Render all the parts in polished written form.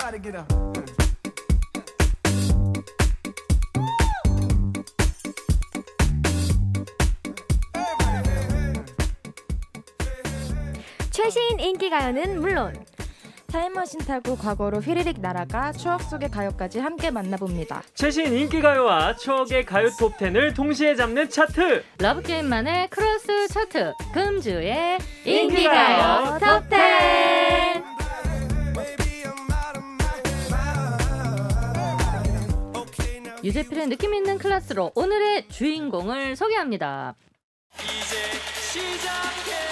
최신 인기가요는 물론 타임머신 타고 과거로 휘리릭 날아가 추억 속의 가요까지 함께 만나봅니다. 최신 인기가요와 추억의 가요 톱10을 동시에 잡는 차트, 러브게임만의 크로스 차트, 금주의 인기가요 톱10. 유재필의 느낌있는 클래스로 오늘의 주인공을 소개합니다. 이제 시작해.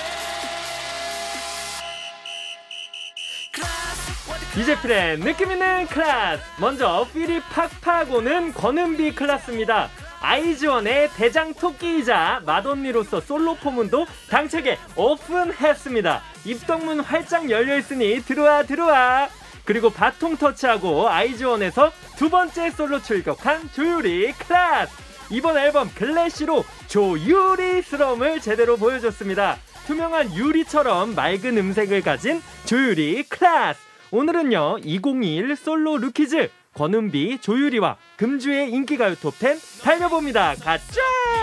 유재필의 느낌있는 클래스. 먼저 필이 팍팍 오는 권은비 클래스입니다. 아이즈원의 대장 토끼이자 맏언니로서 솔로 포문도 당차게 오픈했습니다. 입덕문 활짝 열려있으니 들어와. 그리고 바통 터치하고 아이즈원에서 두 번째 솔로 출격한 조유리 클래스. 이번 앨범 글래시로 조유리스러움을 제대로 보여줬습니다. 투명한 유리처럼 맑은 음색을 가진 조유리 클래스. 오늘은요 2021 솔로 루키즈 권은비, 조유리와 금주의 인기가요 톱10 달려봅니다. 가자!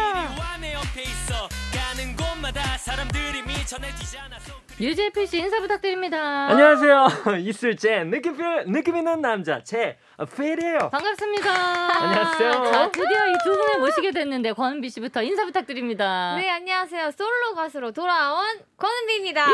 유재필 씨 인사 부탁드립니다. 안녕하세요. 이슬재 느낌 있는 남자 필이에요. 반갑습니다. 안녕하세요. 자, 드디어 이 두 분을 모시게 됐는데 권은비 씨부터 인사 부탁드립니다. 네, 안녕하세요. 솔로 가수로 돌아온 권은비입니다.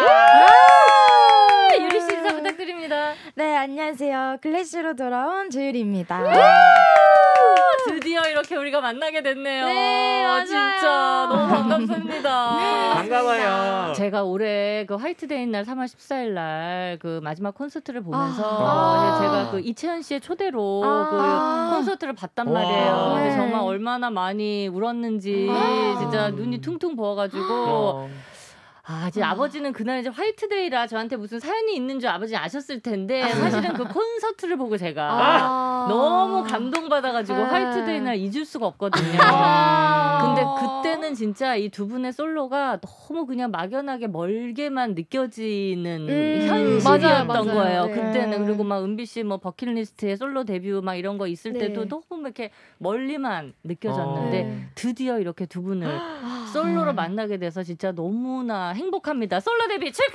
유리 씨 인사 부탁드립니다. 네, 안녕하세요. 글래시로 돌아온 조유리입니다. 드디어 이렇게 우리가 만나게 됐네요. 네, 맞아요. 진짜 너무 반갑습니다. 네, 반가워요. 제가 올해 그 화이트데이 날 3월 14일 날 그 마지막 콘서트를 보면서 제가 그 이채연 씨의 초대로 그 콘서트를 봤단 말이에요. 근데 정말 얼마나 많이 울었는지 진짜 눈이 퉁퉁 부어가지고 이제 아버지는 그날 이제 화이트데이라 저한테 무슨 사연이 있는 줄 아버지는 아셨을 텐데 사실은 그 콘서트를 보고 제가 너무 감동받아가지고 화이트데이 날 잊을 수가 없거든요. 근데 그때는 진짜 이 두 분의 솔로가 너무 그냥 막연하게 멀게만 느껴지는 현실이었던 맞아요. 거예요. 네. 그때는. 그리고 막 은비 씨 뭐 버킷리스트에 솔로 데뷔 막 이런 거 있을 네. 때도 너무 이렇게 멀리만 느껴졌는데 드디어 이렇게 두 분을 솔로로 만나게 돼서 진짜 너무나 행복합니다. 솔로 데뷔 축하!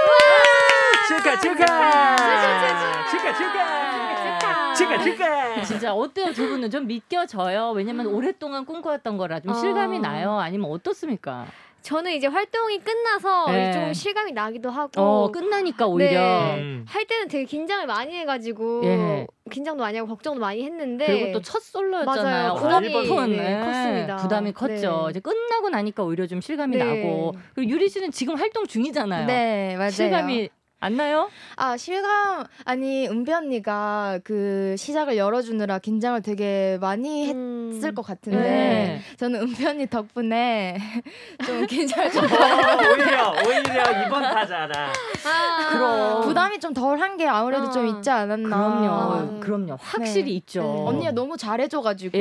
진짜 어때요 두 분은? 좀 믿겨져요? 왜냐면 오랫동안 꿈꿔왔던 거라 좀 실감이 나요? 아니면 어떻습니까? 저는 이제 활동이 끝나서 네. 좀 실감이 나기도 하고 끝나니까 오히려 할 때는 되게 긴장을 많이 해가지고 긴장도 많이 하고 걱정도 많이 했는데 그리고 또 첫 솔로였잖아요. 맞아요. 부담이 컸습니다. 부담이 컸죠. 네. 이제 끝나고 나니까 오히려 좀 실감이 나고 그리고 유리 씨는 지금 활동 중이잖아요. 네, 맞아요. 실감이 안 나요? 은비 언니가 그 시작을 열어주느라 긴장을 되게 많이 했을 것 같은데 저는 은비 언니 덕분에 좀 긴장을 좀 오히려 이번 타자라. 그럼 부담이 좀 덜한 게 아무래도 좀 있지 않았나. 그럼요. 확실히 있죠. 언니가 너무 잘해줘가지고.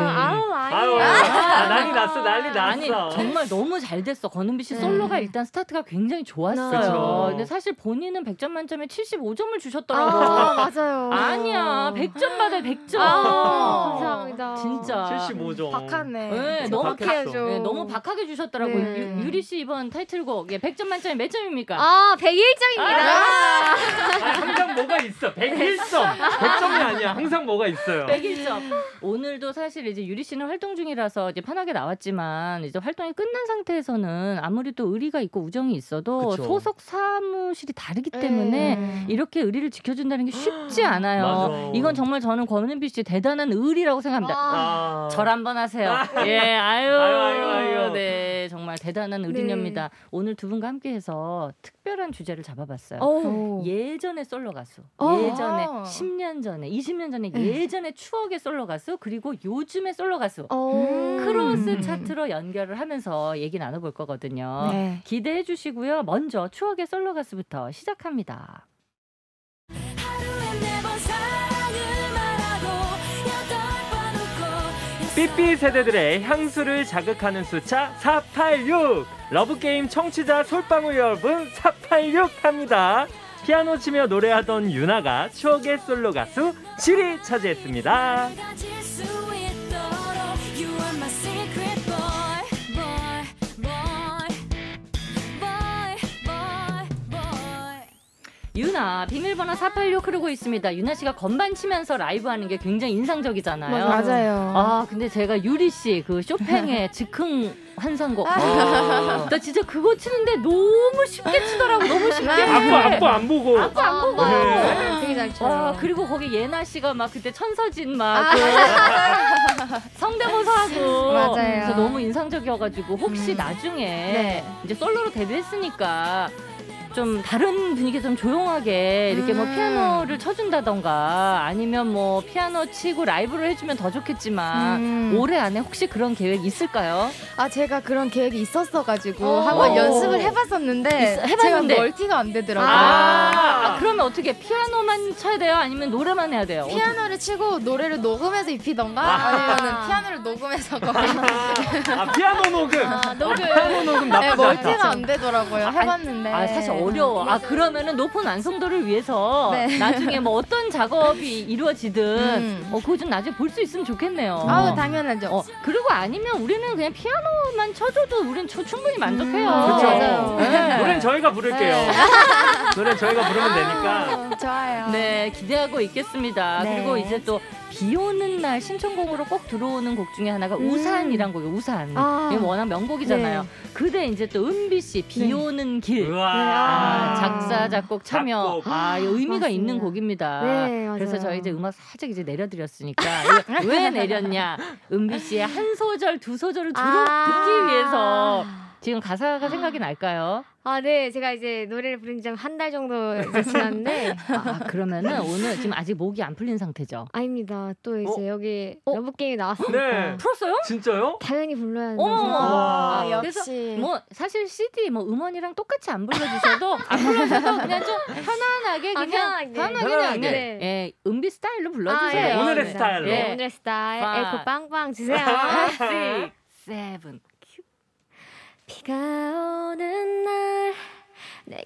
난리 났어. 아니 정말 너무 잘 됐어. 권은비 씨 솔로가 일단 스타트가 굉장히 좋았어요. 그쵸. 근데 사실 본인은 100점 만점에 75점을 주셨더라고요. 맞아요. 아니야. 100점 받아요. 100점. 감사합니다. 진짜. 75점. 박하네. 네, 너무 박하게 주셨더라고요. 네. 유리 씨 이번 타이틀곡 100점 만점에 몇 점입니까? 101점입니다. 항상 뭐가 있어. 101점. 100점이 아니야. 항상 뭐가 있어요. 101점. 오늘도 사실 이제 유리 씨는 활동 중이라서 이제 편하게 나왔지만 이제 활동이 끝난 상태에서는 아무리 또 의리가 있고 우정이 있어도 그쵸. 소속 사무실이 다르기 때문에 이렇게 의리를 지켜준다는 게 쉽지 않아요. 맞아. 이건 정말 저는 권은비 씨 대단한 의리라고 생각합니다. 절 한번 하세요. 예, 아유. 네, 정말 대단한 의리녀입니다. 오늘 두 분과 함께해서 특별한 주제를 잡아봤어요. 예전의 솔로 가수, 예전에 10년 전에, 20년 전에 예전의 추억의 솔로 가수, 그리고 요즘의 솔로 가수 크로스 차트로 연결을 하면서 얘기 나눠볼 거거든요. 네. 기대해 주시고요. 먼저 추억의 솔로 가수부터 시작합니다. 삐삐 세대들의 향수를 자극하는 숫자 486. 러브게임 청취자 솔방울 여러분 486 합니다. 피아노 치며 노래하던 유나가 추억의 솔로 가수 7위 차지했습니다. 유나 비밀번호 486 흐르고 있습니다. 유나 씨가 건반 치면서 라이브 하는 게 굉장히 인상적이잖아요. 맞아요. 아 근데 제가 유리 씨 그 쇼팽의 즉흥 환상곡. 나 진짜 그거 치는데 너무 쉽게 치더라고. 너무 쉽게. 악보 안 보고. 악보 안 보고. 네. 되게 잘 쳐요. 그리고 거기 예나 씨가 막 그때 천서진 막 성대모사 하고. 맞아요. 그래서 너무 인상적이어가지고 혹시 나중에 네. 이제 솔로로 데뷔했으니까. 좀 다른 분위기 좀 조용하게 이렇게 뭐 피아노를 쳐준다던가 아니면 뭐 피아노 치고 라이브를 해주면 더 좋겠지만 올해 안에 혹시 그런 계획 있을까요? 제가 그런 계획이 있었어가지고 한번 연습을 해봤었는데 제가 멀티가 안 되더라고요. 그러면 어떻게 피아노만 쳐야 돼요? 아니면 노래만 해야 돼요? 피아노를 치고 노래를 녹음해서 입히던가 아니면 피아노를 녹음해서 피아노 녹음. 피아노 녹음 나쁘지 않다. 멀티가 안 되더라고요. 해봤는데. 사실 어려워. 그러면은 높은 완성도를 위해서 나중에 뭐 어떤 작업이 이루어지든 그거 좀 나중에 볼 수 있으면 좋겠네요. 당연하죠. 그리고 아니면 우리는 그냥 피아노만 쳐줘도 우린 충분히 만족해요. 그렇죠. 맞아요. 네. 노래는 저희가 부를게요. 노래는 저희가 부르면 되니까. 좋아요. 네, 기대하고 있겠습니다. 네. 그리고 이제 또 비 오는 날 신청곡으로 꼭 들어오는 곡 중에 하나가 우산이란 곡이에요. 우산. 이게 워낙 명곡이잖아요. 네. 그대 이제 또 은비 씨 비 오는 길. 우와. 작사 작곡 참여. 의미가 맞습니다. 있는 곡입니다. 네, 맞아요. 그래서 저희 이제 음악 살짝 이제 내려드렸으니까 왜 내렸냐? 은비 씨의 한 소절 두 소절을 듣기 위해서 지금 가사가 생각이 날까요? 네. 제가 이제 노래를 부른 지 한 달 정도 이제 지났는데. 그러면은 오늘 지금 아직 목이 안 풀린 상태죠? 아닙니다. 또 이제 여기 러브게임이 나왔으니까. 네. 풀었어요? 진짜요? 당연히 불러야 어머. 된다고. 역시. 그래서 뭐 사실 CD 뭐 음원이랑 똑같이 안 불러주셔도 안 불러주셔도 그냥 좀 편안하게 그냥 편안하게. 네. 예, 은비 스타일로 불러주세요. 예, 오늘의 네. 스타일로. 네, 오늘의 스타일. 파. 에코 빵빵 주세요. 6, 7. 비가 오는 날 내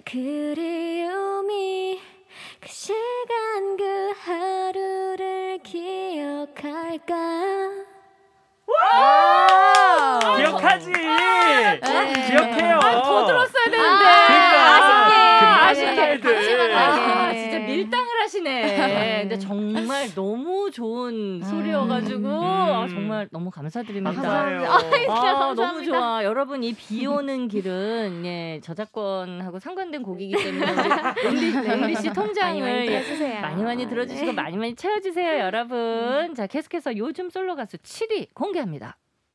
그리움이 그 시간 그 하루를 기억할까. 기억하지. 기억해요. 더 들었어야 되는데. 그러니까. 아쉽게. 아쉽게. 진짜 밀당을 하시네. 근데 정말 너무 좋은 소리여가지고 정말 너무 감사드립니다. 감사해요. 너무 좋아. 여러분 이 비 오는 길은 저작권하고 상관된 곡이기 때문에 은비 씨 통장을 많이 들어주시고 많이 채워주세요, 여러분. 자, 계속해서 요즘 솔로 가수 7위 공개합니다.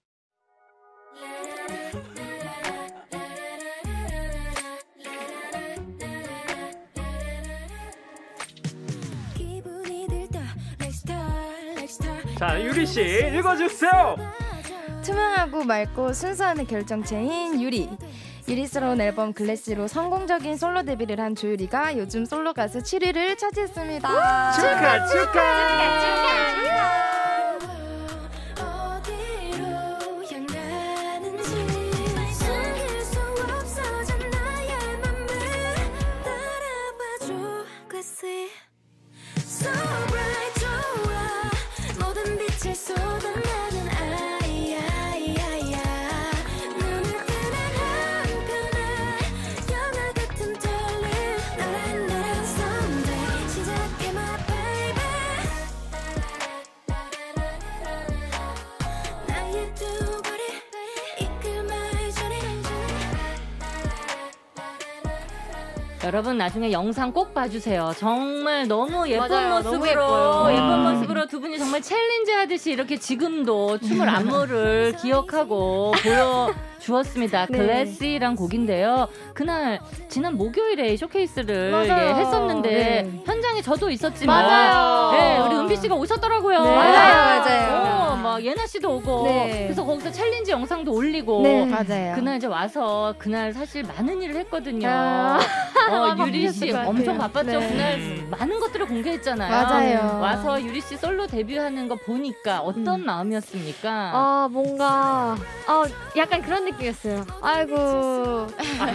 자, 유리 씨 읽어주세요. 투명하고 맑고 순수한 결정체인 유리. 유리스러운 앨범 글래시로 성공적인 솔로 데뷔를 한 조유리가 요즘 솔로 가수 7위를 차지했습니다. 축하. 여러분 나중에 영상 꼭 봐주세요. 정말 너무 예쁜 맞아요. 모습으로 너무 예쁜 모습으로 두 분이 정말 챌린지 하듯이 이렇게 지금도 춤을 안무를 기억하고 보여주었습니다. 네. 글래시란 곡인데요. 그날 지난 목요일에 쇼케이스를 했었는데 현장 현장에 저도 있었지만 맞아요. 네, 우리 은비 씨가 오셨더라고요. 네. 맞아요. 막 예나 씨도 오고 네. 그래서 거기서 챌린지 영상도 올리고 네. 맞아요. 그날 이제 와서 그날 사실 많은 일을 했거든요. 아. 유리 씨 바쁘셨을 것 엄청 같아요. 바빴죠. 네. 그날 많은 것들을 공개했잖아요. 맞아요. 와서 유리 씨 솔로 데뷔하는 거 보니까 어떤 마음이었습니까? 뭔가 약간 그런 느낌이었어요. 아이고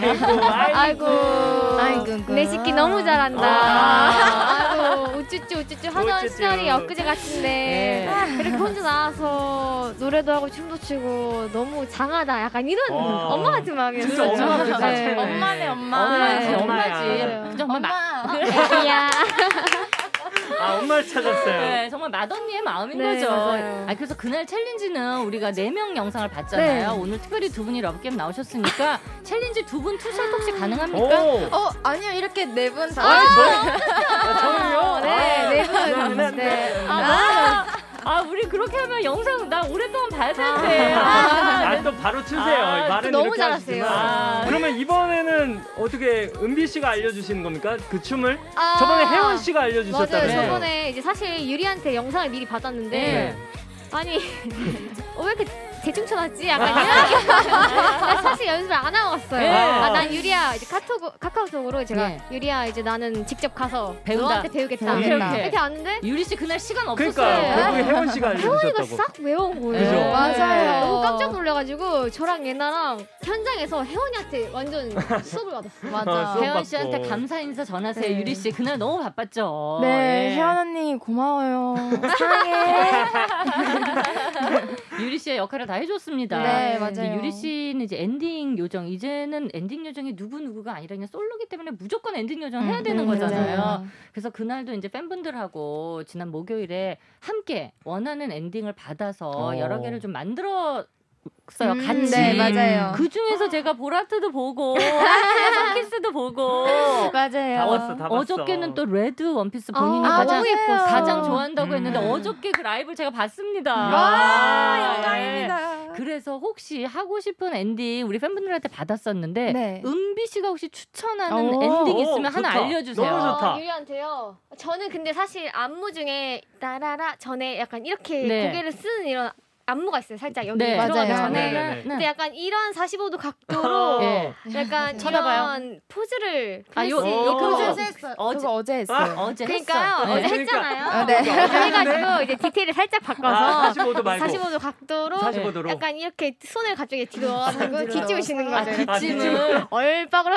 내 새끼 너무 잘한다. 아이고 우쭈쭈 하던 우쭈쭈. 시절이 엊그제 같은데 이렇게 혼자 나와서 노래도 하고 춤도 추고 너무 장하다. 약간 이런 엄마 같은 마음이었어요. 진짜 엄마 같은 네. 엄마네 엄마. 엄마지, 네. 엄마지. 맞아요. 정말 야. 엄마를 찾았어요. 네, 정말 맏언니의 마음인 네, 거죠. 맞아요. 그래서 그날 챌린지는 우리가 4명 영상을 봤잖아요. 네. 오늘 특별히 두 분이 러브게임 나오셨으니까 챌린지 두 분 투샷 혹시 가능합니까? 오. 아니요 이렇게 네 분 다. 저는요. 네 분. 네. 우리 그렇게 하면 영상 나 오랫동안 봐야 되는데. 또 바로 추세요. 말은 너무 이렇게 잘하세요. 하시지만. 그러면 이번에는 어떻게 은비 씨가 알려주시는 겁니까? 그 춤을? 저번에 혜원 씨가 맞아요. 알려주셨다면서요. 저번에 이제 사실 유리한테 영상을 미리 받았는데 네. 아니 왜 이렇게 대충 쳐놨지? 약간 이런 느낌. 나 사실 연습을 안 하고 갔어요. 네. 난 유리야 이제 카카오톡으로 제가 네. 유리야 이제 나는 직접 가서 배운다. 너한테 배우겠다. 오케이. 이렇게 왔는데 유리 씨 그날 시간 없었어요. 그러니까요. 결국에 혜원 씨가 혜원이가 알려주셨다고. 싹 외워온 거예요. 그죠? 맞아요. 너무 깜짝 놀라가지고 저랑 예나랑 현장에서 혜원이한테 완전 수업을 받았어요. 맞아. 수업 혜원 씨한테 받고. 감사 인사 전하세요. 네. 유리 씨 그날 너무 바빴죠. 네, 예. 혜원 언니 고마워요. 사랑해. 유리 씨의 역할을 다 해줬습니다. 네, 맞아요. 근데 유리 씨는 이제 엔딩 요정 이제는 엔딩 요정이 누구가 아니라 그냥 솔로기 때문에 무조건 엔딩 요정 해야 되는 거잖아요. 맞아요. 그래서 그날도 이제 팬분들하고 지난 목요일에 함께 원하는 엔딩을 받아서 여러 개를 좀 만들었어요. 같이. 네, 맞아요. 그 중에서 제가 보라트도 보고 선키스도 보고 맞아요. 다 봤어, 다 봤어. 어저께는 또 레드 원피스 본인이 아, 가장 너무 예뻤어. 가장 좋아한다고 했는데 어저께 그 라이브를 제가 봤습니다. 와, 네. 영광입니다. 그래서 혹시 하고 싶은 엔딩 우리 팬분들한테 받았었는데 네. 은비 씨가 혹시 추천하는 오, 엔딩 있으면 하나 좋다. 알려주세요. 너무 좋다. 유리한테요. 저는 근데 사실 안무 중에 따라라 전에 약간 이렇게 네. 고개를 쓰는 이런 안무가 있어요. 살짝 여기 네, 들어가기 맞아요. 전에. 네. 근데 약간 이런 45도 각도로 예. 약간 쳐다봐요. 이런 포즈를 아, 요 포즈 포즈 했어요. 어제- 그거 어제 했어요. 어제 그러니까요. 했어. 어제 네. 했잖아요. 네. 그래가지고 이제 디테일을 살짝 바꿔서 45도 말고. 45도 각도로 45도로. 약간 이렇게 손을 갑자기 뒤로 넣어가지고 뒷짐을 지는 아, 거죠. 뒷짐을 얼박을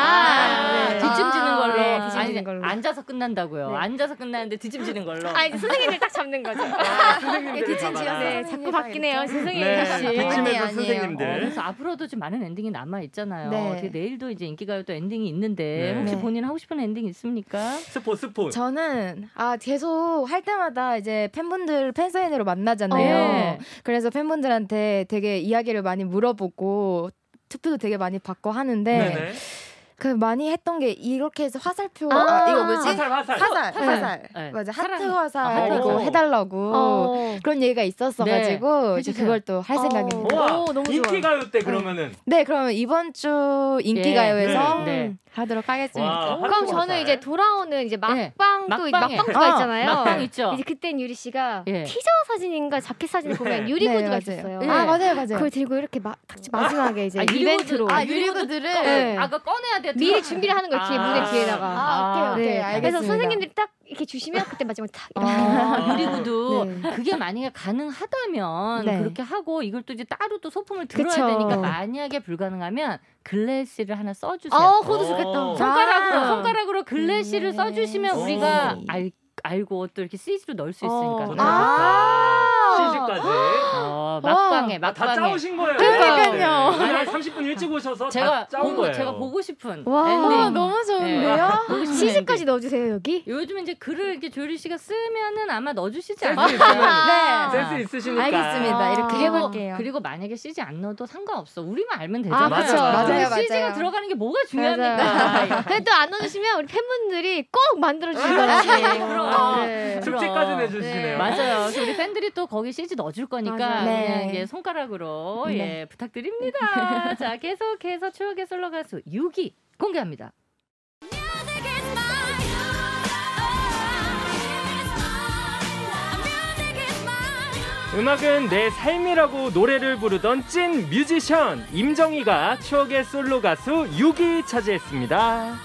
하겠다. 네. 뒷짐 지는 걸로. 네, 뒷짐 아니, 지는 걸로. 앉아서 끝난다고요. 네. 앉아서 끝나는데 뒷짐 지는 걸로. 아 이제 선생님들 딱 잡는 거죠. 선생님들이 뒷짐 봐봐라. 지어서. 네, 자꾸 바뀌네요. 죄송해요. 네, 씨. 뒷짐에서 아니에요. 선생님들. 그래서 앞으로도 좀 많은 엔딩이 남아 있잖아요. 네. 어떻게 내일도 이제 인기가요 또 엔딩이 있는데 네. 혹시 네. 본인 하고 싶은 엔딩 있습니까? 스포. 저는 계속 할 때마다 이제 팬분들 팬사인회로 만나잖아요. 네. 그래서 팬분들한테 되게 이야기를 많이 물어보고 투표도 되게 많이 받고 하는데 네네. 그 많이 했던 게 이렇게 해서 화살표 아, 이거 뭐지? 화살. 화살. 네. 맞아. 사랑. 하트 화살 하트. 이거 해달라고 그런 얘기가 있었어가지고 이제 해주세요. 그걸 또 할 생각입니다. 우와, 오, 너무 좋아요. 인기가요 때 그러면은. 네, 그러면 이번 주 인기가요에서 네. 하도록 하겠습니다. 와, 그럼 화살. 저는 이제 돌아오는 이제 네. 막방도 막방에. 막방가 있잖아요. 막방 있죠. 이제 그땐 유리 씨가 예. 티저 사진인가 자켓 사진을 보면 네. 유리구두가 네, 맞아요. 있었어요. 네. 맞아요. 그걸 들고 이렇게 마지막에 이제 유리구두. 이벤트로 유리구두를 네. 아까 꺼내야 돼. 미리 준비를 하는 거예요. 뒤에 무대 뒤에다가. 오케이, 네. 알겠습니다. 그래서 선생님들이 딱 이렇게 주시면 그때 마지막에 탁. 유리구두 네. 그게 만약에 가능하다면 네. 그렇게 하고 이걸 또 이제 따로 또 소품을 들어야 그쵸. 되니까 만약에 불가능하면 글래시를 하나 써주세요. 그것도 좋겠다. 손가락으로 글래시를 네. 써주시면 오. 우리가 알고 또 이렇게 CG로 넣을 수 있으니까. 좋다. CG까지. 막방에 다 짜오신 거예요. 그러니까요. 네. 30분 일찍 오셔서 제가 다 짜온 거예요. 제가 보고 싶은 와. 엔딩. 너무 좋은데요? 보고 싶은 CG까지 엔딩. 넣어주세요 여기. 요즘 이제 글을 이렇게 조율 씨가 쓰면은 아마 넣어주시지 센스 않을까. 있으면 네. 센스 있으시니까. 알겠습니다. 이렇게 해볼게요. 그리고 만약에 CG 안 넣어도 상관없어. 우리만 알면 아, 되잖아. 그쵸. 맞아요. CG가 들어가는 게 뭐가 중요합니까? 맞아요. 근데 또 안 넣어주시면 우리 팬분들이 꼭 만들어주실 거예요. 그럼. 네. 숙제까지 그럼. 내주시네요. 맞아요. 그래서 우리 팬들이 또 거기 CG 넣어줄 거니까 맞아요. 그냥 네. 이게 손가락으로 네. 예, 부탁드립니다. 자, 계속해서 추억의 솔로 가수 6위 공개합니다. 음악은 내 삶이라고 노래를 부르던 찐 뮤지션 임정희가 추억의 솔로 가수 6위 차지했습니다.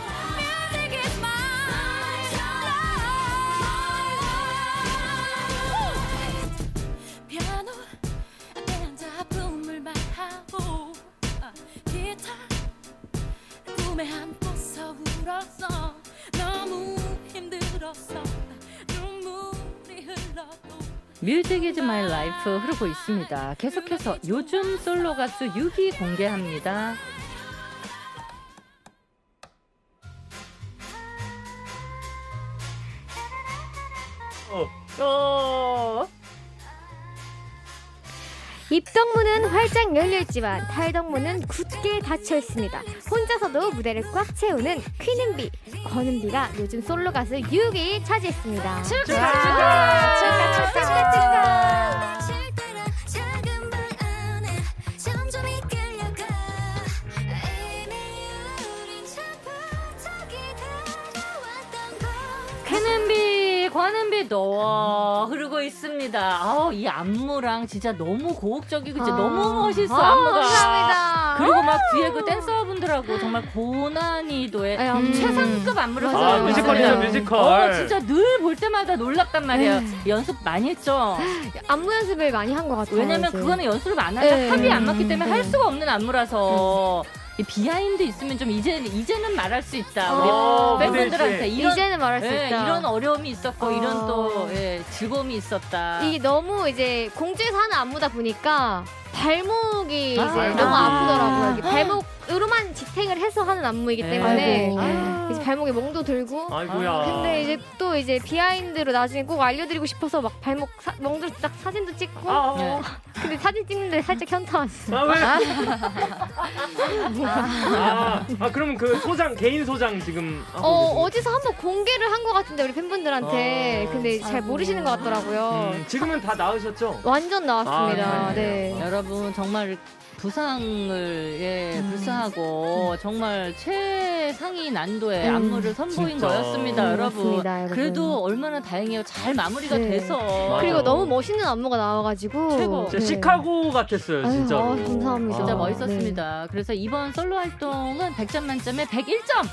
뮤직 이즈 마이 라이프 흐르고 있습니다. 계속해서 요즘 솔로 가수 6위 공개합니다. 입덕문은 활짝 열려있지만 탈덕문은 굳게 닫혀있습니다. 혼자서도 무대를 꽉 채우는 퀸은비, 권은비가 요즘 솔로 가수 6위 차지했습니다. 축하! 퀸은비, 권은비 흐르고 있습니다. 아우, 이 안무랑 진짜 너무 고혹적이고 진짜 너무 멋있어, 안무가. 감사합니다. 그리고 막 뒤에 그 댄서분들하고 정말 고난이도의 최상급 안무를 써요. 뮤지컬이죠, 뮤지컬. 진짜 늘 볼 때마다 놀랍단 말이에요. 연습 많이 했죠? 안무 연습을 많이 한 것 같아요. 왜냐면 이제. 그거는 연습을 안 하면 합이 안 맞기 때문에 할 수가 없는 안무라서 이 비하인드 있으면 좀 이제는 말할 수 있다. 우리 팬분들한테 이제는 말할 수 있다. 이런 어려움이 있었고 이런 또 즐거움이 있었다. 이게 너무 이제 공주에서 하는 안무다 보니까 발목이 이제 너무 아프더라고요. 이게 발목으로만 지탱을 해서 하는 안무이기 때문에 이제 발목에 멍도 들고. 아이고야. 근데 이제 또 이제 비하인드로 나중에 꼭 알려드리고 싶어서 막 발목 멍들 딱 사진도 찍고. 근데 사진 찍는데 살짝 현타 왔어. 그러면 그 소장 개인 소장 지금 어디서 한번 공개를 한 것 같은데 우리 팬분들한테. 근데 잘 모르시는 것 같더라고요. 지금은 다 나으셨죠? 완전 나왔습니다. 네. 여러분 정말 부상을 불사하고 정말 최상위 난도의 안무를 선보인 진짜. 거였습니다, 여러분. 여러분. 그래도 얼마나 다행이에요. 잘 마무리가 돼서. 그리고 너무 멋있는 안무가 나와가지고 최고. 진짜 시카고 같았어요, 진짜로. 감사합니다. 진짜 멋있었습니다. 그래서 이번 솔로 활동은 100점 만점에 101점.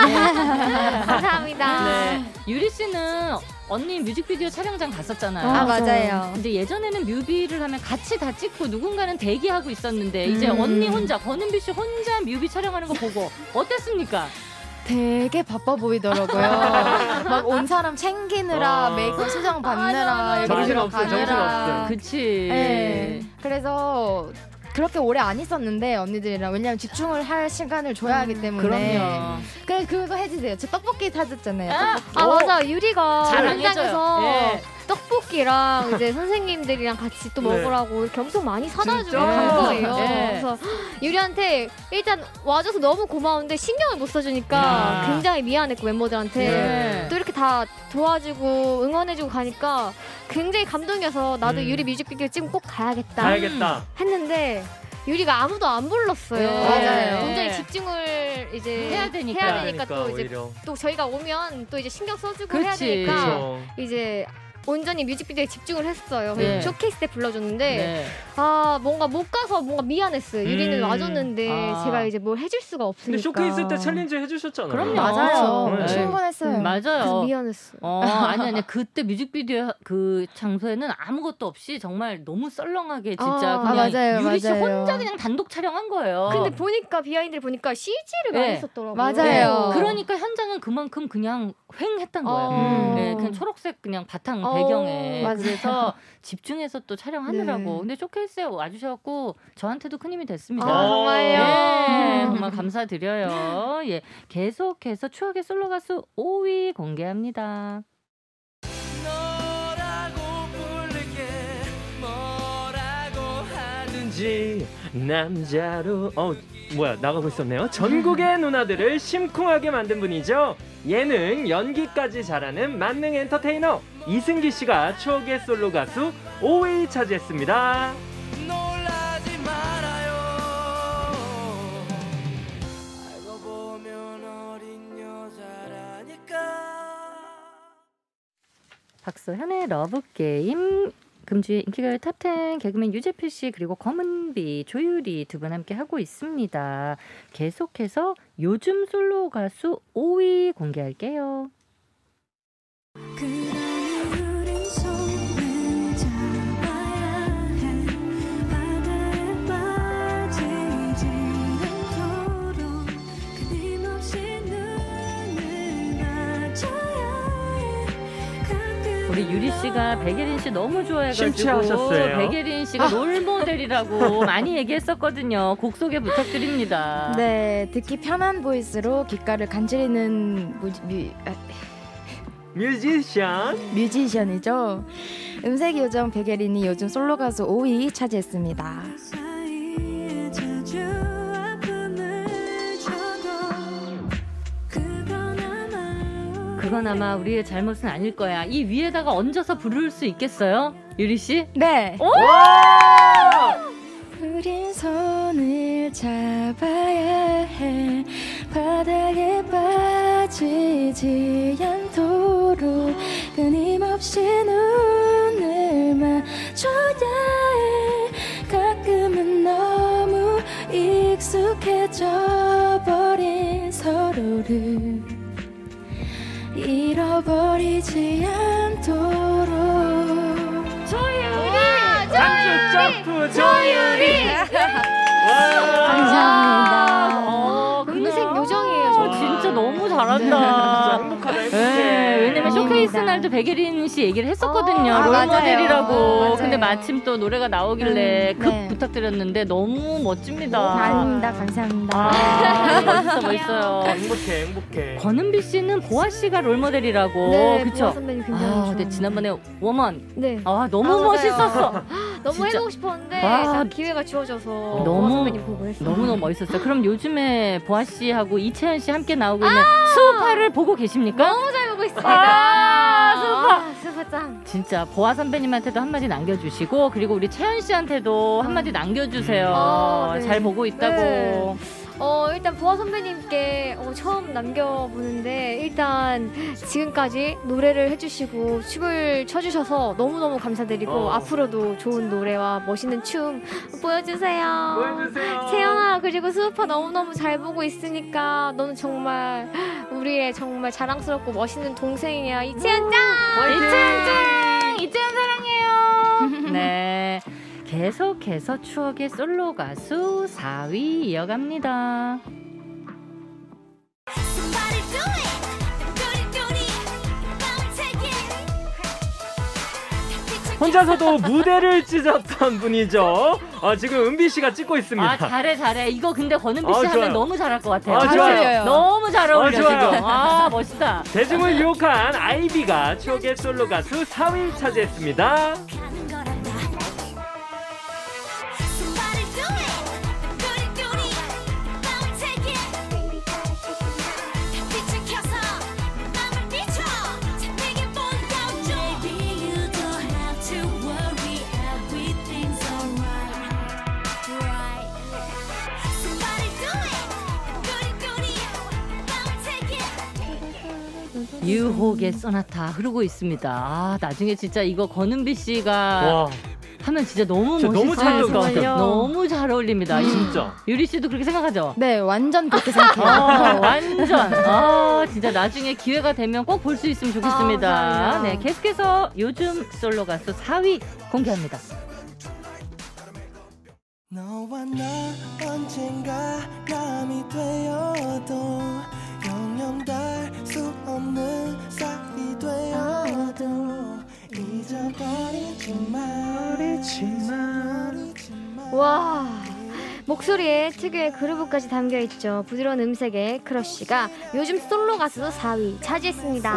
감사합니다. 네. 유리 씨는 언니 뮤직비디오 촬영장 갔었잖아요. 맞아요. 이제 예전에는 뮤비를 하면 같이 다 찍고 누군가는 대기하고 있었는데 이제 언니 혼자, 권은비 씨 혼자 뮤비 촬영하는 거 보고 어땠습니까? 되게 바빠 보이더라고요. 막 온 사람 챙기느라 메이크업 수정 받느라 정신없어요. 그치. 네. 그래서 그렇게 오래 안 있었는데 언니들이랑 왜냐면 집중을 할 시간을 줘야 하기 때문에. 그럼요. 그거 해주세요. 저 떡볶이 사줬잖아요. 맞아. 유리가 자랑해줘요. 현장에서 예. 떡볶이랑 이제 선생님들이랑 같이 또 먹으라고 이렇게 엄청 많이 사다 주고 간 거예요. 네. 그래서 유리한테 일단 와줘서 너무 고마운데 신경을 못 써주니까 굉장히 미안했고 멤버들한테 또 이렇게 다 도와주고 응원해주고 가니까 굉장히 감동이어서 나도 유리 뮤직비디오 찍으면 꼭 가야겠다 했는데 유리가 아무도 안 불렀어요. 맞아요. 굉장히 집중을 이제 해야 되니까 또 이제 오히려. 또 저희가 오면 또 이제 신경 써주고 해야 그치. 되니까 그쵸. 이제 온전히 뮤직비디오에 집중을 했어요. 네. 쇼케이스 때 불러줬는데 네. 뭔가 못 가서 뭔가 미안했어요. 유리는 와줬는데 제가 이제 뭘 해줄 수가 없으니까. 근데 쇼케이스 때 챌린지 해주셨잖아요. 그럼요. 맞아요. 네. 충분했어요. 맞아요. 미안했어요. 아니 그때 뮤직비디오 그 장소에는 아무것도 없이 정말 너무 썰렁하게 진짜 그냥 맞아요, 유리 씨 맞아요. 혼자 그냥 단독 촬영한 거예요. 근데 보니까 비하인드를 보니까 CG를 많이 썼더라고요. 맞아요. 그러니까 현장은 그만큼 그냥 휑했던 거예요. 네, 그냥 초록색 그냥 바탕 배경에. 맞아요. 그래서 집중해서 또 촬영하느라고. 네. 근데 쇼케이스에 와주셔갖고 저한테도 큰 힘이 됐습니다. 정말요? 네, 정말 감사드려요. 예, 계속해서 추억의 솔로 가수 5위 공개합니다. 너라고 부를게 뭐라고 하든지 남자로 나가고 있었네요. 전국의 누나들을 심쿵하게 만든 분이죠. 예능, 연기까지 잘하는 만능 엔터테이너 이승기 씨가 추억의 솔로 가수 5위 차지했습니다. 놀라지 말아요. 알고 보면 어린 여자라니까. 박소현의 러브게임 금주의 인기가요 탑10 개그맨 유재필 씨 그리고 검은비 조유리 두 분 함께 하고 있습니다. 계속해서 요즘 솔로 가수 5위 공개할게요. 우리 유리 씨가 백예린 씨 너무 좋아해가지고 심취하셨어요. 백예린 씨가 롤모델이라고 많이 얘기했었거든요. 곡 소개 부탁드립니다. 네, 듣기 편한 보이스로 귓가를 간지리는 뮤지션이죠. 음색 요정 백예린이 요즘 솔로 가수 5위 차지했습니다. 그건 아마 우리의 잘못은 아닐 거야. 이 위에다가 얹어서 부를 수 있겠어요? 유리 씨? 네. 오! 우린 손을 잡아야 해. 바닥에 빠지지 않도록 끊임없이 눈을 맞춰야 해. 가끔은 너무 익숙해져 버린 서로를 잃어버리지 않도록. 조유리! 장주 점프 조유리! 감사합니다. 음색 요정이에요. 진짜 너무 잘한다. 행복하다 행복해. 네, 왜냐면 아닙니다. 쇼케이스 날도 백예린 씨 얘기를 했었거든요. 아, 롤모델이라고. 맞아요. 근데 마침 또 노래가 나오길래 급 네. 부탁드렸는데 너무 멋집니다. 아닙니다. 감사합니다. 아, 멋있어 멋있어요. 행복해 행복해. 권은비 씨는 보아 씨가 롤모델이라고. 네, 그쵸? 보아 선배님 굉장히 아, 좋아요. 근데 지난번에 워먼. 네. 아, 너무 맞아요. 멋있었어. 너무 진짜. 해보고 싶었는데 와. 딱 기회가 주어져서 너무- 보아 선배님 보고 했어요. 너무너무 멋있었어요. 그럼 요즘에 보아 씨하고 이채연 씨 함께 나오고 있는 수우파를 보고 계십니까? 너무 잘 보고 있습니다. 아, 수우파 짱. 진짜 보아 선배님한테도 한마디 남겨주시고 그리고 우리 채연 씨한테도 한마디 남겨주세요. 네. 잘 보고 있다고. 네. 일단 보아 선배님께 처음 남겨보는데 일단 지금까지 노래를 해주시고 춤을 춰주셔서 너무너무 감사드리고 앞으로도 좋은 노래와 멋있는 춤 보여주세요. 보여주세요. 채영아 그리고 수우파 너무너무 잘 보고 있으니까 너는 정말 우리의 정말 자랑스럽고 멋있는 동생이야. 이채연 짱! 이채연 짱! 이채연 사랑해요. 네. 계속해서 추억의 솔로 가수 4위 이어갑니다. 혼자서도 무대를 찢었던 분이죠. 지금 은비 씨가 찍고 있습니다. 아 잘해. 이거 근데 권은비 씨 좋아요. 하면 너무 잘할 것 같아요. 아, 좋아요. 너무 잘 어울려 좋아요. 지금. 아 멋있다. 대중을 유혹한 아이비가 추억의 솔로 가수 4위 차지했습니다. 유혹의 소나타 흐르고 있습니다. 아 나중에 진짜 이거 권은비 씨가 와, 하면 진짜 너무 진짜 너무 잘 멋있을 것 같아요. 정말요? 너무 잘 어울립니다. 진짜. 유리 씨도 그렇게 생각하죠? 네, 완전 그렇게 생각해요. 완전. 진짜 나중에 기회가 되면 꼭 볼 수 있으면 좋겠습니다. 감사합니다. 네, 계속해서 요즘 솔로 가수 4위 공개합니다. 너와 나 언젠가 남이 되어도 영영 닿을 수 없는 사이 되어도 잊어버리지 마. 와 목소리에 특유의 그루브까지 담겨있죠. 부드러운 음색의 크러쉬가 요즘 솔로 가수 4위 차지했습니다.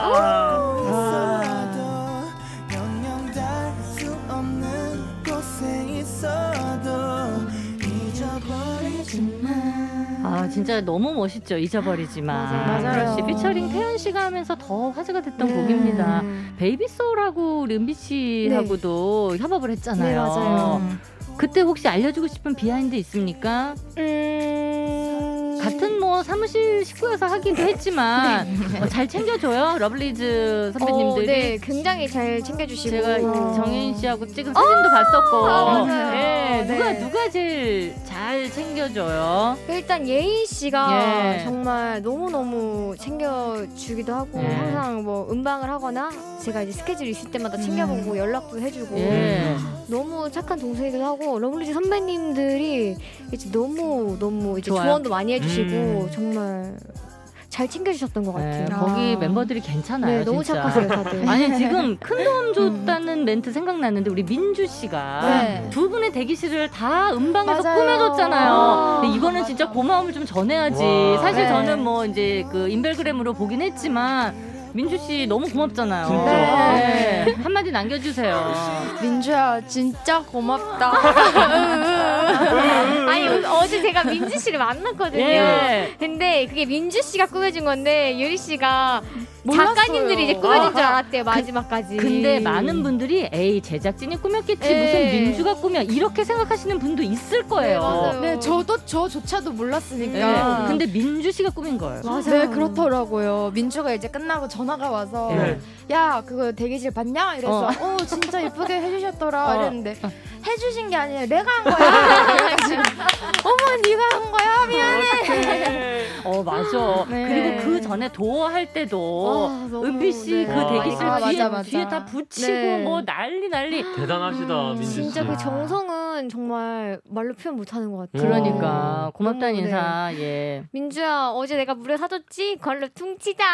영영 닿을 수 없는 곳에 있어도 잊어버리지 마. 진짜 너무 멋있죠. 잊어버리지만. 맞아요. 그렇지. 피처링 태연 씨가 하면서 더 화제가 됐던 곡입니다. 베이비소울하고 우리 은비 씨하고도 협업을 했잖아요. 네, 맞아요. 그때 혹시 알려주고 싶은 비하인드 있습니까? 같은 뭐 사무실 식구여서 하기도 했지만 잘 챙겨줘요 러블리즈 선배님들이. 네, 굉장히 잘 챙겨주시고 제가 정인 씨하고 찍은 사진도 봤었고. 맞아요. 네, 누가 제일 잘 챙겨줘요? 일단 예인 씨가 예. 정말 너무너무 챙겨주기도 하고 예. 항상 뭐 음방을 하거나 제가 이제 스케줄 있을 때마다 챙겨보고 연락도 해주고 예. 너무 착한 동생이기도 하고 러블리즈 선배님들이 이제 너무 이제 좋아요. 조언도 많이 해주시고 정말 잘 챙겨주셨던 것 네, 같아요. 거기 멤버들이 괜찮아요. 네, 너무 진짜. 착하세요 다들. 아니 지금 큰 도움 줬다는 멘트 생각났는데 우리 민주 씨가 네. 두 분의 대기실을 다 음방에서 맞아요. 꾸며줬잖아요. 근데 이거는 진짜 고마움을 좀 전해야지. 와. 사실 네. 저는 뭐 이제 그 인별그램으로 보긴 했지만 민주 씨 너무 고맙잖아요. 진짜. 네. 한마디 남겨주세요. 민주야 진짜 고맙다. 아니 어제 제가 민주 씨를 만났거든요. 예. 근데 그게 민주 씨가 꾸며준 건데 유리 씨가 몰랐어요. 작가님들이 이제 꾸며준 줄 알았대요 마지막까지. 근데 많은 분들이 에이 제작진이 꾸몄겠지 무슨 예. 민주가 꾸며 이렇게 생각하시는 분도 있을 거예요. 네, 맞아요. 네, 저조차도 네. 몰랐으니까. 근데 민주 씨가 꾸민 거예요. 맞아요. 네, 그렇더라고요. 민주가 이제 끝나고 전화가 와서 네. 야, 그거 대기실 봤냐? 이래서 진짜 예쁘게 해주셨더라. 이랬는데 해주신 게 아니라 내가 한 거야. 그래가지고 어머, 네가 한 거야? 미안해. 맞아. 네. 그리고 그 전에 도어 할 때도 너무, 은비 씨 네. 그 대기실 아, 뒤에, 맞아. 뒤에 다 붙이고 네. 뭐 난리. 대단하시다 민주 씨. 진짜 그 정성은 정말 말로 표현 못하는 것 같아요. 그러니까 고맙다는 너무, 인사. 예. 민주야 어제 내가 물회 사줬지? 그걸로 퉁치자.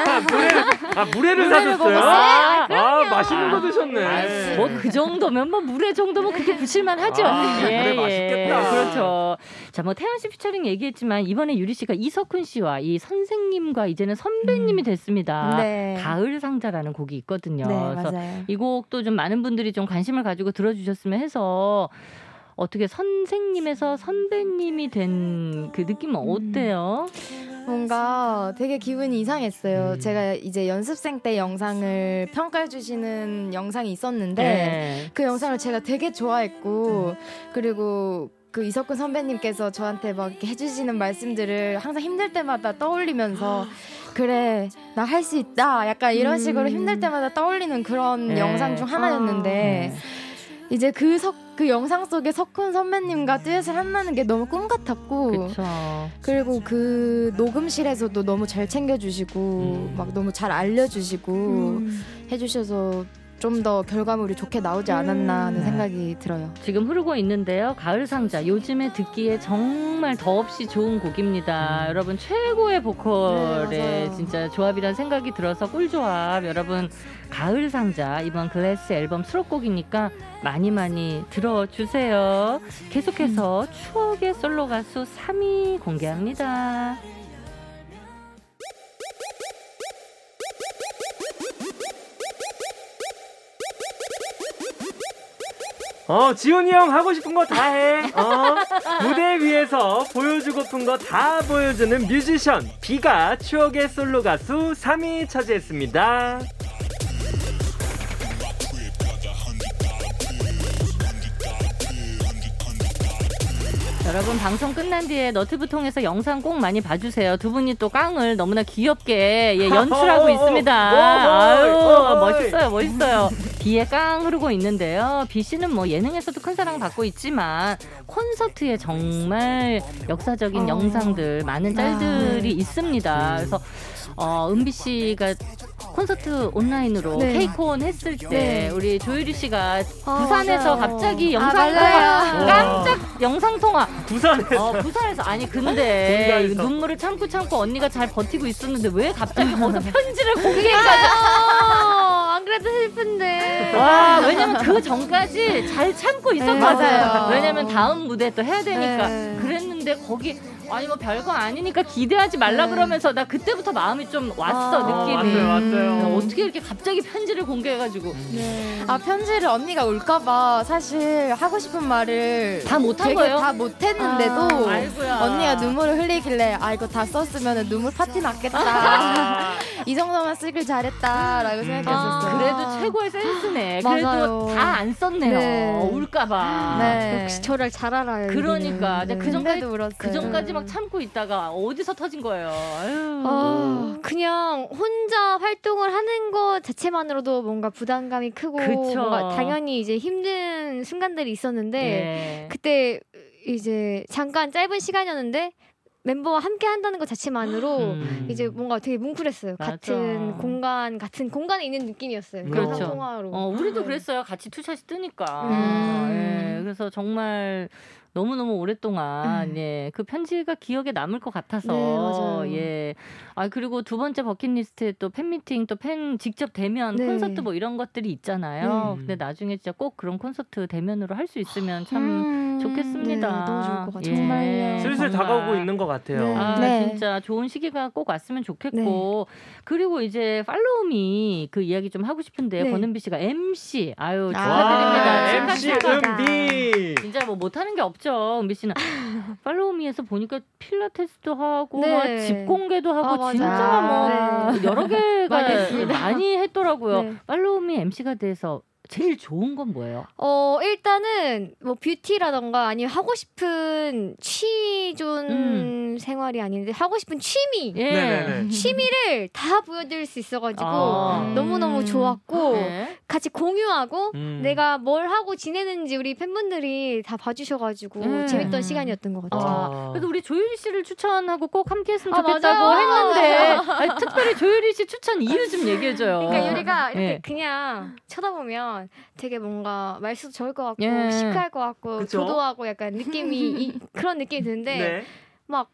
물회를 사줬어요? 맛있는 거 드셨네. 뭐 그 정도면 뭐 물회 정도면 그렇게 붙일만 하죠. 물회 맛있겠다. 그렇죠. 자, 뭐 태연 씨 피처링 얘기했지만 이번에 유리 씨가 이석훈 씨와 이 선생님과 이제는 선배님이 됐습니다. 네. 가을 상자라는 곡이 있거든요. 네, 그래서 맞아요. 이 곡도 좀 많은 분들이 좀 관심을 가지고 들어주셨으면 해서 어떻게 선생님에서 선배님이 된 그 느낌은 어때요? 뭔가 되게 기분이 이상했어요. 제가 이제 연습생 때 영상을 평가해 주시는 영상이 있었는데 네. 그 영상을 제가 되게 좋아했고 그리고 그 이석훈 선배님께서 저한테 막 이렇게 해주시는 말씀들을 항상 힘들 때마다 떠올리면서 그래 나 할 수 있다 약간 이런 식으로 힘들 때마다 떠올리는 그런 네. 영상 중 하나였는데 이제 그 영상 속에 석훈 선배님과 듀엣을 한다는 게 너무 꿈 같았고 그렇죠. 그리고 그 녹음실에서도 너무 잘 챙겨주시고 막 너무 잘 알려주시고 해주셔서 좀 더 결과물이 좋게 나오지 않았나 하는 생각이 들어요. 지금 흐르고 있는데요. 가을 상자. 요즘에 듣기에 정말 더없이 좋은 곡입니다. 여러분 최고의 보컬의 네, 진짜 조합이라는 생각이 들어서 꿀조합. 여러분 가을 상자 이번 글래스 앨범 수록곡이니까 많이 들어주세요. 계속해서 추억의 솔로 가수 3위 공개합니다. 지훈이 형 하고 싶은 거 다 해. 무대 위에서 보여주고픈 거 다 보여주는 뮤지션 비가 추억의 솔로 가수 3위 차지했습니다. 여러분 방송 끝난 뒤에 너튜브 통해서 영상 꼭 많이 봐주세요. 두 분이 또 깡을 너무나 귀엽게 연출하고 있습니다. 아유 멋있어요. 비에 깡 흐르고 있는데요. 비 씨는 뭐 예능에서도 큰 사랑 받고 있지만 콘서트에 정말 역사적인 영상들 많은 짤들이 있습니다. 그래서 은비 씨가 콘서트 온라인으로 네. 케이콘 했을 때 네. 우리 조유리 씨가 부산에서 맞아요. 갑자기 영상 맞아요. 통화 깜짝 영상 통화 부산에서 부산에서 아니 근데 본가에서. 눈물을 참고 언니가 잘 버티고 있었는데 왜 갑자기 거기서 편지를 공개해가지고 안 그래도 슬픈데. 와 왜냐면 그 전까지 잘 참고 있었거든요. 맞아요. 왜냐면 다음 무대 또 해야 되니까 네. 그랬는데 거기 아니 뭐 별거 아니니까 기대하지 말라 그러면서 나 그때부터 마음이 좀 왔어 느낌이. 왔어요. 어떻게 이렇게 갑자기 편지를 공개해가지고 편지를 언니가 올까봐 사실 하고 싶은 말을 다 못한 되게 거예요? 다 못했는데도 아이고야. 언니가 눈물을 흘리길래 이거 다 썼으면 눈물 파티 났겠다 이 정도만 쓰길 잘했다라고 생각했었어요. 그래도 최고의 센스네. 맞아요. 그래도 다 안 썼네요. 네. 울까봐. 네. 역시 저를 잘 알아요. 그러니까 네. 그 전까지 막 참고 있다가 어디서 터진 거예요. 그냥 혼자 활동을 하는 것 자체만으로도 뭔가 부담감이 크고 그쵸. 뭔가 당연히 이제 힘든 순간들이 있었는데 네. 그때 이제 잠깐 짧은 시간이었는데 멤버와 함께 한다는 것 자체만으로 이제 뭔가 되게 뭉클했어요. 맞아. 같은 공간에 있는 느낌이었어요. 그렇죠. 통화로. 우리도 그랬어요. 같이 투샷이 뜨니까. 예, 그래서 정말 너무너무 오랫동안 예, 그 편지가 기억에 남을 것 같아서 네, 맞아요. 예. 그리고 두 번째 버킷리스트에 또 팬미팅 또 팬 직접 대면 네. 콘서트 뭐 이런 것들이 있잖아요. 근데 나중에 진짜 꼭 그런 콘서트 대면으로 할 수 있으면 참 좋겠습니다. 네, 너무 좋을 것 같아요. 예, 정말요. 슬슬 정말. 다가오고 있는 것 같아요. 네. 진짜 좋은 시기가 꼭 왔으면 좋겠고 그리고 이제 팔로우미 그 이야기 좀 하고 싶은데 네. 권은비 씨가 MC 축하드립니다. MC 축하드립니다. 은비. 진짜 뭐 못하는 게 없죠. 은비 씨는 팔로우미에서 보니까 필라테스도 하고 네. 막 집 공개도 하고 맞아요. 진짜 뭐 네. 여러 개가 많이 했습니다. 많이 했더라고요. 네. 팔로우미 MC가 돼서 제일 좋은 건 뭐예요? 일단은 뭐 뷰티라던가 아니면 하고 싶은 취존 생활이 아닌데 하고 싶은 취미 예. 네네네. 취미를 다 보여드릴 수 있어가지고 아. 너무너무 좋았고 네. 같이 공유하고 음. 내가 뭘 하고 지내는지 우리 팬분들이 다 봐주셔가지고 재밌던 시간이었던 것 같아요. 그래도 우리 조유리 씨를 추천하고 꼭 함께 했으면 아, 좋겠다고 맞아요. 했는데 특별히 조유리 씨 추천 이유 좀 얘기해줘요. 그러니까 유리가 이렇게 예. 그냥 쳐다보면 되게 뭔가 말수도 적을 것 같고 예. 시크할 것 같고 그쵸? 도도하고 약간 느낌이 그런 느낌이 드는데 네. 막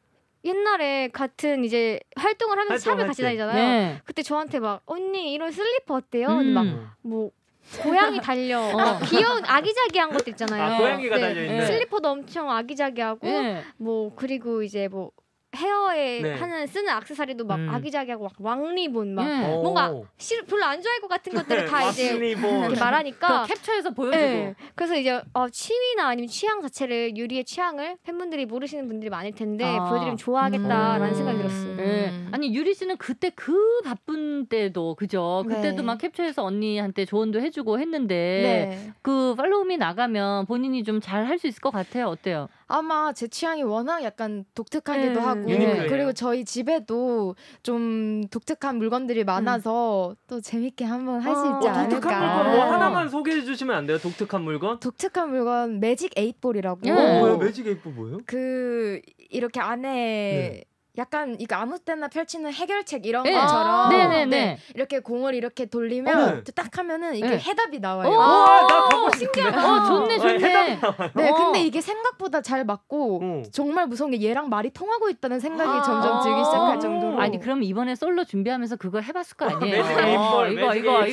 옛날에 같은 이제 활동을 하면서 샵을 활동할 같이 때. 다니잖아요. 네. 그때 저한테 막 언니 이런 슬리퍼 어때요? 근데 막 뭐 고양이 달려 귀여운 아기자기한 것도 있잖아요. 고양이가 네. 달려있는. 슬리퍼도 엄청 아기자기하고 네. 뭐 그리고 이제 뭐 헤어에 네. 쓰는 액세서리도 막 아기자기하고 막 왕리본 막 네. 뭔가 별로 안 좋아할 것 같은 것들을 다 이제 왁스리본. 이렇게 말하니까 캡처해서 보여주고. 네. 그래서 이제 취미나 아니면 취향 자체를 유리의 취향을 팬분들이 모르시는 분들이 많을 텐데 보여드리면 좋아하겠다라는 생각이 들었어요. 네. 아니 유리 씨는 그때 그 바쁜 때도 그죠? 그때도 네. 막 캡처해서 언니한테 조언도 해주고 했는데 네. 그 팔로우미 나가면 본인이 좀 잘 할 수 있을 것 같아요. 어때요? 아마 제 취향이 워낙 약간 독특하기도 하고 유니크해요. 그리고 저희 집에도 좀 독특한 물건들이 많아서 또 재밌게 한번 할 수 있지 않을까. 독특한 물건 뭐 하나만 소개해 주시면 안 돼요? 독특한 물건? 독특한 물건 매직 8볼이라고. 뭐예요? 매직 에이프 뭐예요? 그 이렇게 안에 약간 이거 아무 때나 펼치는 해결책 이런 네. 것처럼 네네네. 이렇게 공을 이렇게 돌리면 네. 딱 하면은 이게 네. 해답이 나와요. 와, 나 갖고 싶은데. 좋네 좋네. 네, 근데 이게 생각보다 잘 맞고 정말 무서운 게 얘랑 말이 통하고 있다는 생각이 점점 들기 시작할 정도로. 아니 그럼 이번에 솔로 준비하면서 그거 해봤을 거 아니에요? 매직 에이프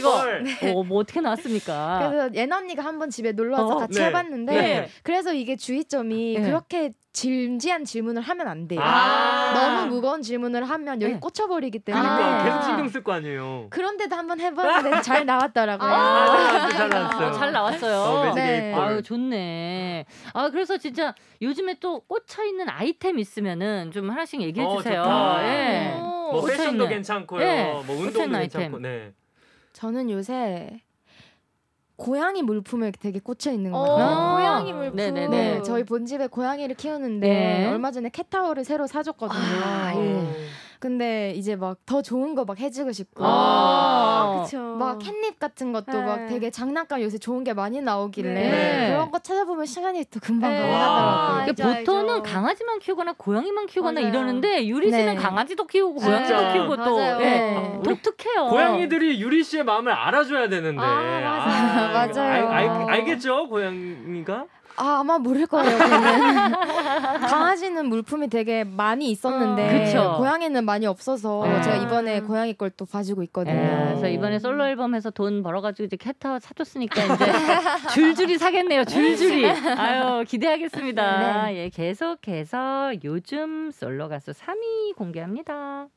이거 뭐 어떻게 나왔습니까? 그래서 예나 언니가 한번 집에 놀러 와서 같이 네. 해봤는데 네. 그래서 이게 주의점이 네. 그렇게 진지한 질문을 하면 안 돼요. 아. 너무 무거운 질문을 하면 여기 네. 꽂혀버리기 때문에. 그러니까 계속 신경 쓸 거 아니에요. 그런데도 한번 해봤는데 잘 나왔더라고요. 잘 나왔어요. 잘 나왔어요. 매직 네. 에이프. 아유 좋네. 그래서 진짜 요즘에 또 꽂혀 있는 아이템 있으면은 좀 하나씩 얘기해 주세요. 좋다. 예. 뭐 꽂혀 패션도 있는. 괜찮고요. 네. 뭐 꽂혀 운동도 있는 괜찮고. 아이템. 네. 저는 요새 고양이 물품에 되게 꽂혀 있는 것 어, 같아요. 고양이 물품. 네네네. 네, 저희 본집에 고양이를 키우는데 네. 얼마 전에 캣타워를 새로 사줬거든요. 근데 이제 막 더 좋은 거 막 해주고 싶고 그쵸. 막 캣닙 같은 것도 네. 막 되게 장난감 요새 좋은 게 많이 나오길래 네. 그런 거 찾아보면 시간이 또 금방 네. 가더라고요. 알죠, 그러니까 보통은 알죠. 강아지만 키우거나 고양이만 키우거나 맞아요. 이러는데 유리 씨는 네. 강아지도 키우고 진짜. 고양이도 키우고 또 맞아요. 예. 네. 독특해요. 고양이들이 유리 씨의 마음을 알아줘야 되는데. 맞아요. 맞아요. 알겠죠, 고양이가? 아마 모를 거예요. 걔는. 강아지는 물품이 되게 많이 있었는데 그쵸. 고양이는 많이 없어서 네. 제가 이번에 고양이 걸 또 봐주고 있거든요. 예, 그래서 이번에 솔로 앨범에서 돈 벌어가지고 이제 캣타워 사줬으니까 이제 줄줄이 사겠네요. 줄줄이. 아유 기대하겠습니다. 예, 계속해서 요즘 솔로 가수 3위 공개합니다.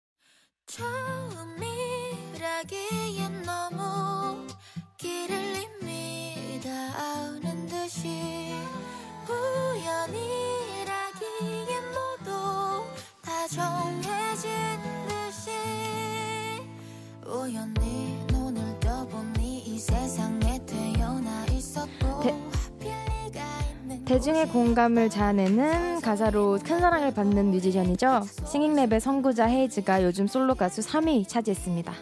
처음이라기엔 너무 길을 이미 닿는 듯이 우연이라기엔 모두 다 정해진 듯이 보였니 눈을 떠보니 이 세상에 태어나 있었고 대중의 공감을 자아내는 가사로 큰 사랑을 받는 뮤지션이죠. 싱잉랩의 선구자 헤이즈가 요즘 솔로 가수 3위 차지했습니다.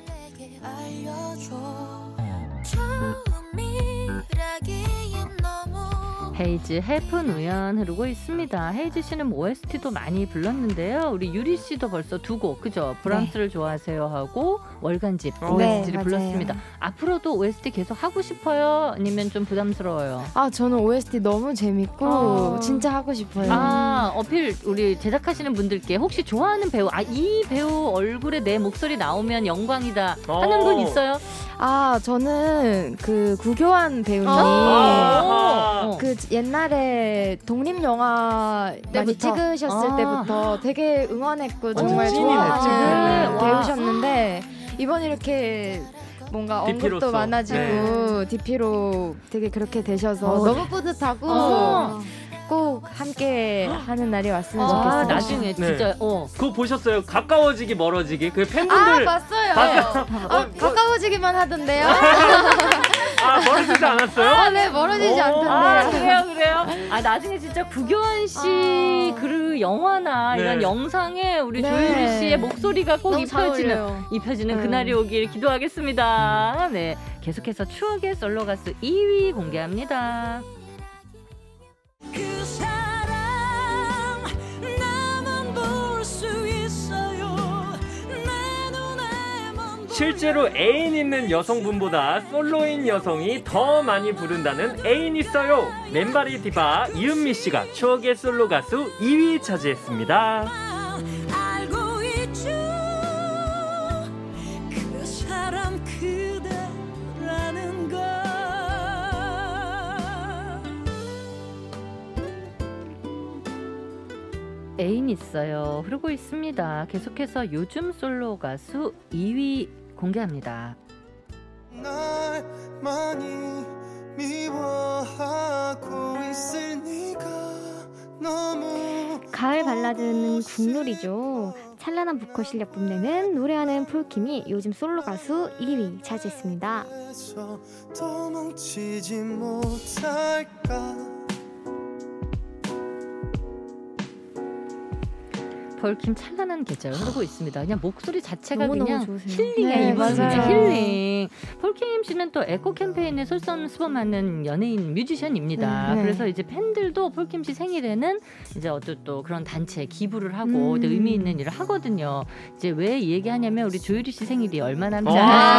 헤이즈 해픈 우연 흐르고 있습니다. 헤이즈 씨는 OST도 많이 불렀는데요. 우리 유리 씨도 벌써 2곡, 그죠? 브람스를 좋아하세요 하고 월간집 OST를 불렀습니다. 앞으로도 OST 계속 하고 싶어요? 아니면 좀 부담스러워요? 저는 OST 너무 재밌고 진짜 하고 싶어요. 어필 우리 제작하시는 분들께 혹시 좋아하는 배우, 이 배우 얼굴에 내 목소리 나오면 영광이다 하는 분 있어요? 저는 그 구교환 배우님 그 옛날에 독립영화 많이 찍으셨을 때부터 되게 응원했고 정말 좋아하는 배우셨는데 이번 이렇게 뭔가 언급도 많아지고 DP로 되게 그렇게 되셔서 너무 뿌듯하고 꼭 함께 하는 날이 왔으면 좋겠어요. 나중에 진짜 그거 보셨어요? 가까워지기 멀어지기 그 팬분들 봤어요. 가까워지기만 하던데요. 멀어지지 않았어요? 네, 멀어지지 않던데요. 그래요? 나중에 진짜 구교환 씨 그 영화나 이런 영상에 우리 조유리 씨의 목소리가 꼭 입혀지는 그날이 오길 기도하겠습니다. 네, 계속해서 추억의 솔로 가수 2위 공개합니다. 그 사랑 나만 볼 수 있어요. 내 눈에만 실제로 애인 있는 여성분보다 솔로인 여성이 더 많이 부른다는 애인 있어요. 맨발의 디바 이은미 씨가 추억의 솔로 가수 2위 차지했습니다. 알고 있죠. 그 사람 그대라는 걸. 애인 있어요 흐르고 있습니다. 계속해서 요즘 솔로 가수 2위 공개합니다. 날 많이 미워하고 있을 네가 너무 가을 발라드는 국룰이죠. 찬란한 보컬 실력 뽐내는 노래하는 폴킴이 요즘 솔로 가수 2위 차지했습니다. 도망치지 못할까. 폴킴 찬란한 계절 흐르고 있습니다. 그냥 목소리 자체가 너무너무 그냥 좋으세요. 힐링해. 맞아요. 힐링. 폴킴 씨는 또 에코 캠페인에 솔선수범하는 연예인 뮤지션입니다. 그래서 이제 팬들도 폴킴 씨 생일에는 이제 어떤 또 그런 단체에 기부를 하고 의미 있는 일을 하거든요. 이제 왜 이 얘기하냐면 우리 조유리 씨 생일이 얼마 남지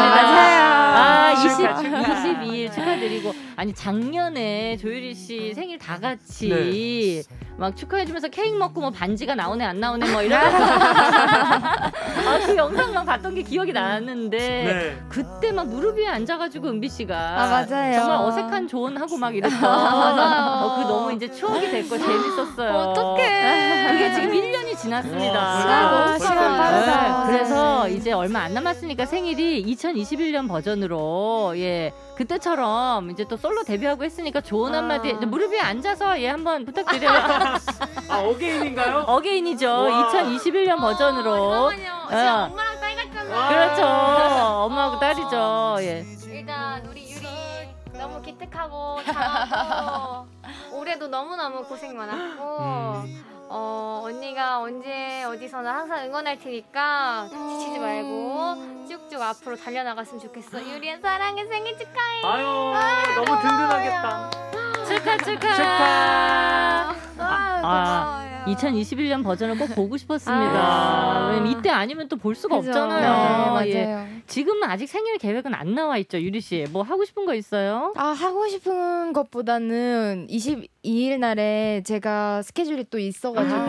않았습니다. 22일 축하드리고 작년에 조유리 씨 생일 다 같이 막 축하해주면서 케이크 먹고 뭐 반지가 나오네 안 나오네 뭐 이러면서 그 영상만 봤던 게 기억이 나는데 그때 막 무릎 위에 앉아가지고 은비 씨가 맞아요. 정말 어색한 조언하고 막 이랬던 그 너무 이제 추억이 됐고 재밌었어요. 어떡해. 그게 지금 1년이 지났습니다. 시간 빠르다. 그래서 이제 얼마 안 남았으니까 생일이 2021년 버전으로 그때처럼 이제 또 솔로 데뷔하고 했으니까 좋은 한마디 무릎 위에 앉아서 한번 부탁드려요. 어게인인가요? 어게인이죠. 2021년 버전으로. 진짜 엄마랑 딸 같잖아. 그렇죠. 엄마하고 딸이죠. 일단 우리 유리 너무 기특하고 잘하고 올해도 너무너무 고생 많았고 언니가 언제 어디서나 항상 응원할 테니까 지치지 말고 쭉쭉 앞으로 달려나갔으면 좋겠어. 유리야 사랑해 생일 축하해. 너무 든든하겠다. 축하. 고마워요. 2021년 버전을 꼭 보고 싶었습니다. 왜냐면 이때 아니면 또 볼 수가 그죠. 없잖아요. 맞아요. 지금은 아직 생일 계획은 안 나와 있죠, 유리 씨. 뭐 하고 싶은 거 있어요? 하고 싶은 것보다는 22일 날에 제가 스케줄이 또 있어가지고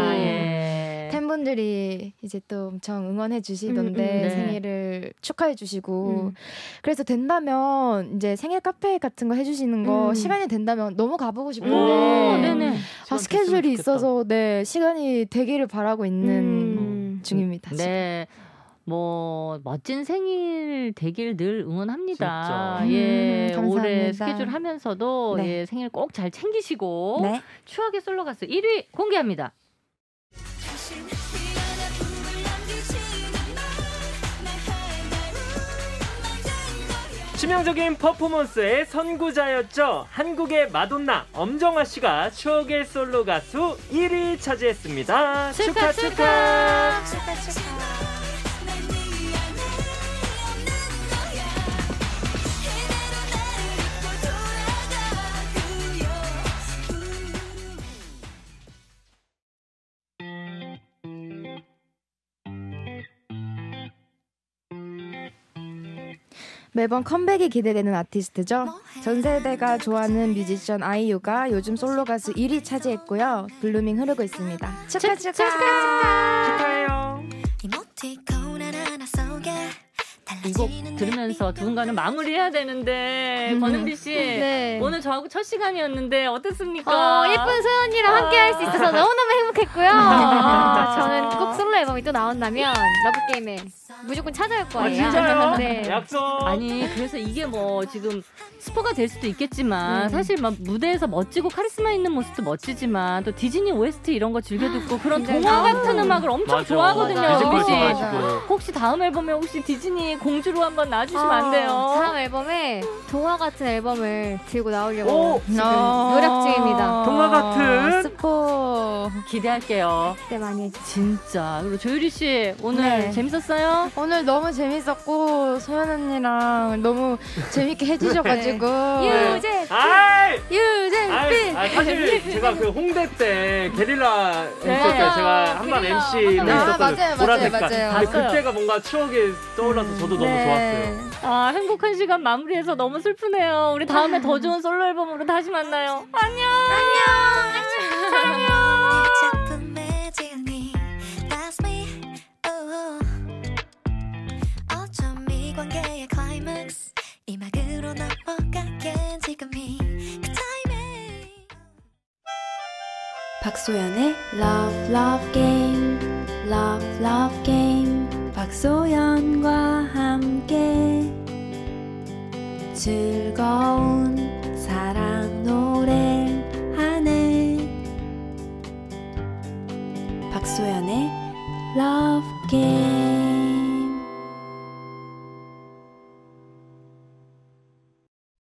팬분들이 이제 또 엄청 응원해 주시던데 생일을 축하해 주시고 그래서 된다면 이제 생일 카페 같은 거 해주시는 거 시간이 된다면 너무 가보고 싶은데 스케줄이 있어서 시간이 되기를 바라고 있는 중입니다. 네. 뭐 멋진 생일 되길 늘 응원합니다. 감사합니다. 올해 스케줄 하면서도 생일 꼭 잘 챙기시고 추억의 솔로 가수 1위 공개합니다. 치명적인 퍼포먼스의 선구자였죠. 한국의 마돈나 엄정화 씨가 추억의 솔로 가수 1위 차지했습니다. 축하. 매번 컴백이 기대되는 아티스트죠. 전 세대가 좋아하는 뮤지션 아이유가 요즘 솔로 가수 1위 차지했고요. 블루밍 흐르고 있습니다. 축하해요. 이 곡 들으면서 누군가는 마무리해야 되는데 권은비 씨 네. 오늘 저하고 첫 시간이었는데 어땠습니까? 예쁜 소연이랑 함께 할 수 있어서 너무너무 행복했고요. 저는 꼭 솔로 앨범이 또 나온다면 러브게임에 무조건 찾아올 거예요. 진짜요? 네. 약속. 아니 그래서 이게 뭐 지금 스포가 될 수도 있겠지만 사실 막 무대에서 멋지고 카리스마 있는 모습도 멋지지만 또 디즈니 OST 이런 거 즐겨 듣고 그런 동화 같은 음악을 엄청 맞아. 좋아하거든요. 뮤지컬 혹시 좋아하시고. 혹시 다음 앨범에 혹시 디즈니 공주로 한번 나와주시면 안 돼요? 다음 앨범에 동화 같은 앨범을 들고 나오려고 오! 지금 노력 중입니다. 동화 같은? 스포. 기대할게요. 기대 많이 해주세요. 진짜. 그리고 조유리 씨 오늘 네. 재밌었어요? 오늘 너무 재밌었고 소연 언니랑 너무 재밌게 해주셔가지고 유재 아이! 유재빈 사실 제가 그 홍대 때 게릴라 네. 있었어요. 제가 한밤 게릴라 MC 한밤 있었거든요. 맞아요. 보라색깔. 근데 봤어요. 그때가 뭔가 추억이 떠올라서 저도 너무 좋았어요. 아 행복한 시간 마무리해서 너무 슬프네요. 우리 다음에 더 좋은 솔로 앨범으로 다시 만나요. 안녕. 작품의 지은이 That's me 어쩜 이 관계의 클라이맥스 이막으로 넘어가게 지금이 그 타이밍 박소연의 Love Love Game Love Love Game 박소연과 함께 즐거운